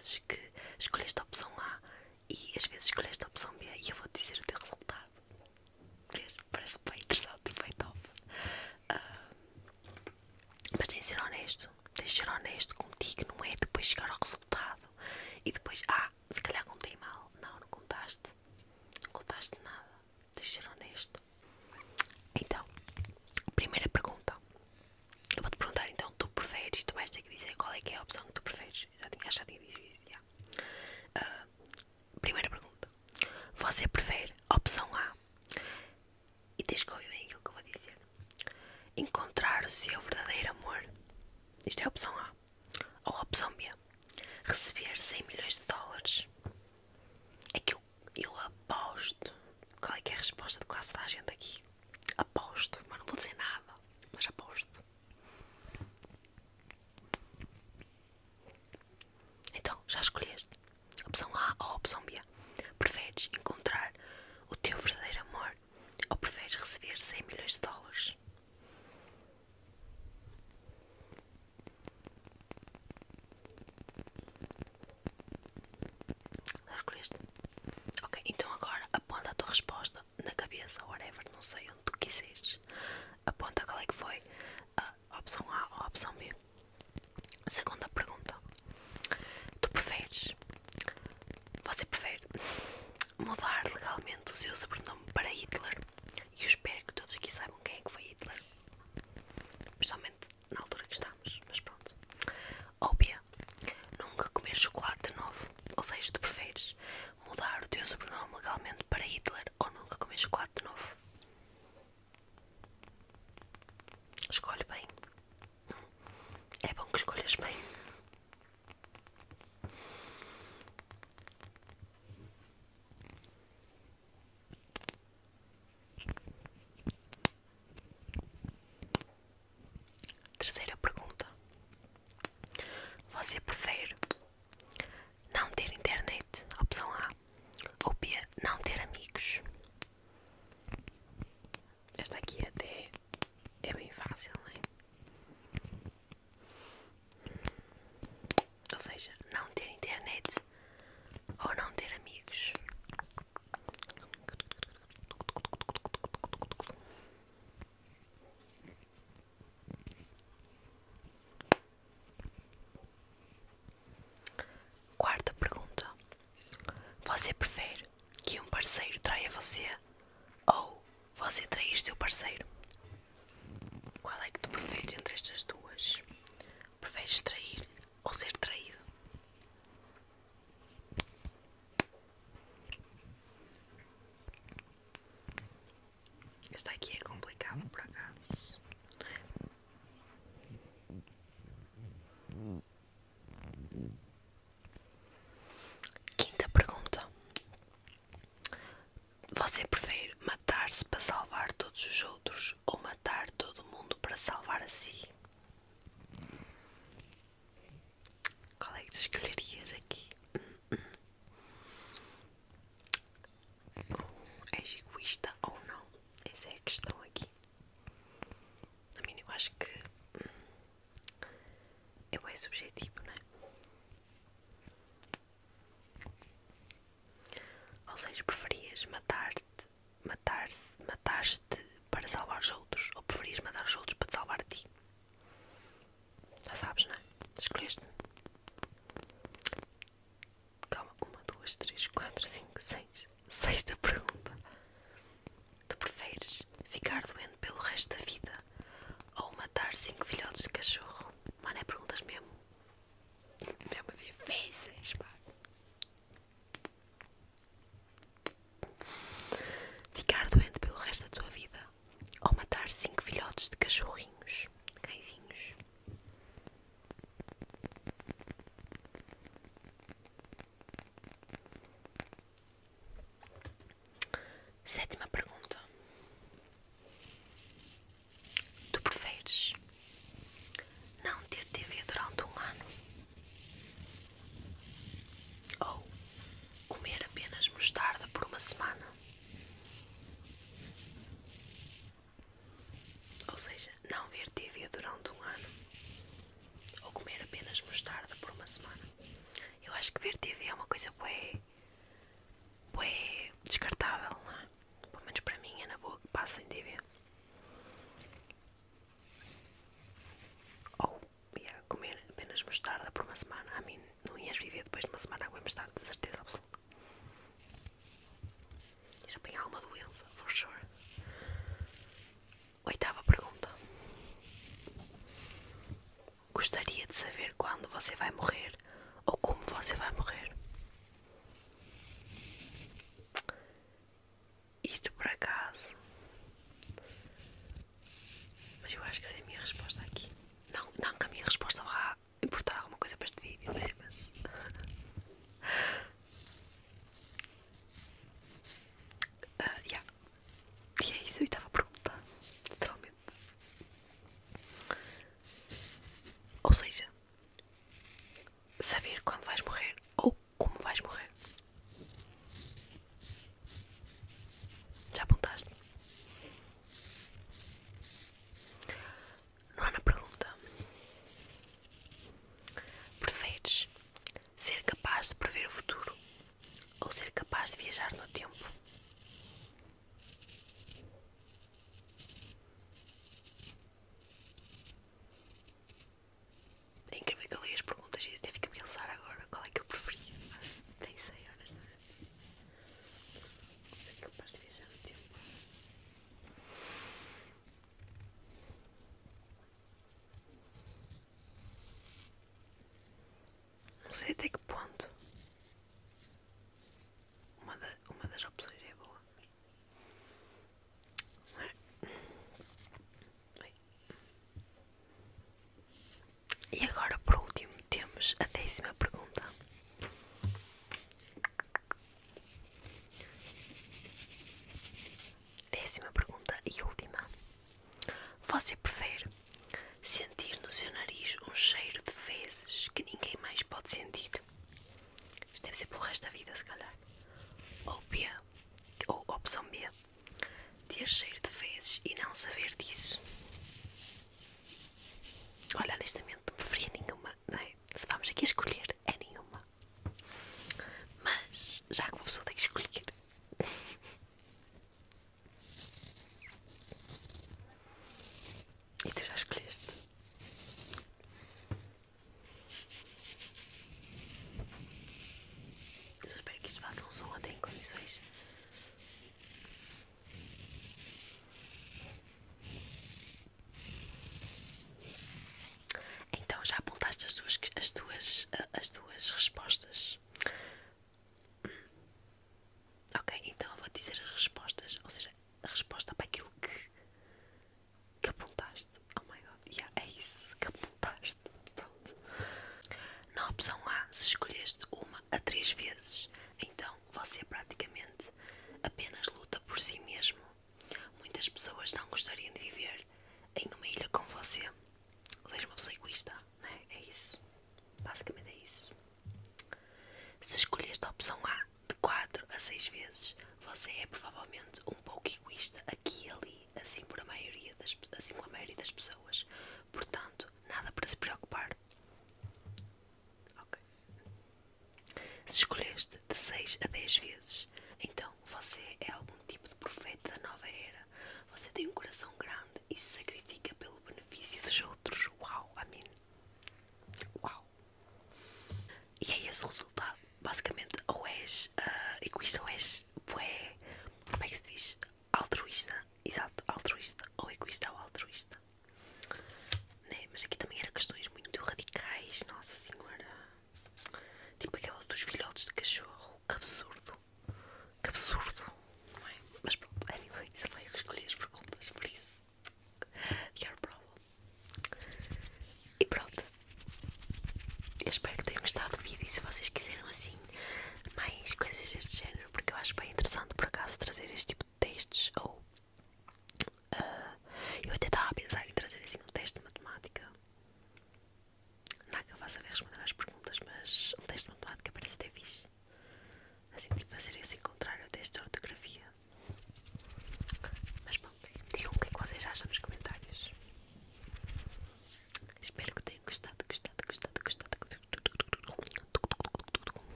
vezes que escolheste a opção A e às vezes escolheste a opção B e eu vou dizer o teu resultado. Parece bem interessante e bem top. Mas tens de ser honesto. Tens de ser honesto contigo, não é depois chegar ao resultado e depois, se calhar contei mal. Não, não contaste. Não contaste nada. Tens de ser honesto. Então, primeira pergunta. Eu vou-te perguntar então, tu preferes, tu vais ter que dizer qual é que é a opção que tu preferes. Já tinha dito isso, já. Primeira pergunta. Você prefere a opção A? E tens que ouvir bem aquilo que eu vou dizer. Encontrar o seu verdadeiro amor. Isto é a opção A. Ou a opção B. Receber 100 milhões de dólares. É que eu aposto. Qual é que é a resposta de classe da gente aqui? Aposto, mas não vou dizer nada. Mas aposto. Então, já escolheste? Opção A ou opção B? Preferes encontrar o teu verdadeiro amor ou preferes receber 100 milhões de dólares? Já escolheste? Ok, então agora aponta a tua resposta na cabeça, whatever, não sei, onde tu quiseres. Aponta qual é que foi a opção A ou a opção B. Segunda pergunta. Você prefere mudar legalmente o seu sobrenome para Hitler? E eu espero que todos aqui saibam quem é que foi Hitler. Principalmente na altura que estamos, mas pronto. Ou B, nunca comer chocolate de novo. Ou seja, tu preferes mudar o teu sobrenome legalmente para Hitler ou nunca comer chocolate de novo? Escolhe bem. É bom que escolhas bem. Terceira pergunta. Você prefere não ter internet, opção A, ou B, não ter amigos? Esta aqui até é bem fácil, não é? Ou seja, não ter internet ou não ter amigos. Quarta pergunta. Você prefere que um parceiro traia você ou você trair seu parceiro? Qual é que tu preferes entre estas duas? Preferes trair ou ser traído? Esta aqui é complicada por acaso. Quinta pergunta. Você prefere matar-se para salvar todos os outros ou matar todo mundo para salvar a si? Qual é que tu escolherias aqui? És egoísta ou não? Essa é a questão aqui. A mim eu acho que é bem subjetivo, não é? Ou seja, preferias matar-te para salvar os outros ou preferias matar os outros para te salvar a ti? Já sabes, não é? Escolheste. Calma, 1, 2, 3, 4, 5, 6. Sexta pergunta. Tu preferes ficar doente pelo resto da vida ou matar 5 filhotes de cachorro? Mano, é perguntas mesmo difíceis, pá. Ficar doente pelo resto da tua vida ou matar 5 filhotes de cachorrinhos, cãezinhos? Sétima pergunta. Tu preferes não ter TV durante um ano ou comer apenas mostarda por uma semana? Ou seja, não ver TV durante um ano ou comer apenas mostarda por uma semana. Eu acho que depois de uma semana aguento estar, de certeza absoluta. E já apanhar alguma doença, for sure. Oitava pergunta. Gostaria de saber quando você vai morrer ou como você vai morrer? Isto por acaso. Mas eu acho que sei a minha resposta aqui. Não que a minha resposta vá importar alguma coisa para este vídeo, né? Mas. Yeah. E é isso, eu estava a perguntar. Literalmente. Ou seja, saber quando vais morrer ou como vais morrer. Já apontaste? Nona pergunta. Preferes ser capaz de prever o futuro ou ser capaz de viajar no tempo? É incrível que eu li as perguntas e até fico a pensar agora qual é que eu preferi. Nem sei, honestamente. Ser capaz de viajar no tempo. Não sei até que ponto uma das opções é boa. Bem. E agora, por último, temos a 10ª pergunta. Décima pergunta e última. Você prefere sentir no seu nariz um cheiro de fezes que ninguém mais pode sentir? Isto deve ser pelo resto da vida, se calhar. Ou B, ou opção B, ter cheiro de fezes e não saber disso. Olha, honestamente não preferia nenhuma, não é? Se vamos aqui escolher, é nenhuma. Mas, já que uma pessoa tem que escolher. E tu já escolheste? Eu espero que isto faça um som até em condições. Então já apontaste as tuas respostas. Ok, então eu vou dizer as respostas. Ou seja, a resposta para aquilo que apontaste. Oh my god, yeah, é isso que apontaste. Pronto. Na opção A, se escolheste uma a 3 vezes, então você praticamente apenas luta por si mesmo. Muitas pessoas não gostariam de viver em uma ilha com você. Seja uma pessoa egoísta, não é? É isso. Basicamente é isso. Se escolheste a opção A de 4 a 6 vezes, você é provavelmente um pouco egoísta aqui e ali, assim como a maioria das pessoas. Portanto, nada para se preocupar. Ok. Se escolheste de 6 a 10 vezes, então você é algum tipo de profeta da nova era. Você tem um coração grande e se sacrifica pelo benefício dos outros. Uau, a mim. Uau. E é esse o resultado. Basicamente, ou és egoísta ou és bué, como é que se diz? Altruísta. Exato, altruísta. Ou egoísta ou altruísta. Né? Mas aqui também eram questões muito radicais. Nossa senhora. Tipo aquela dos filhotes de cachorro. Que absurdo. Que absurdo. Não é? Mas pronto, anyway, só foi eu que escolhi as perguntas, por isso. Your problem. E pronto. Eu espero que tenham gostado do vídeo. E se vocês quiseram assim mais coisas deste género, porque eu acho bem interessante por acaso trazer este tipo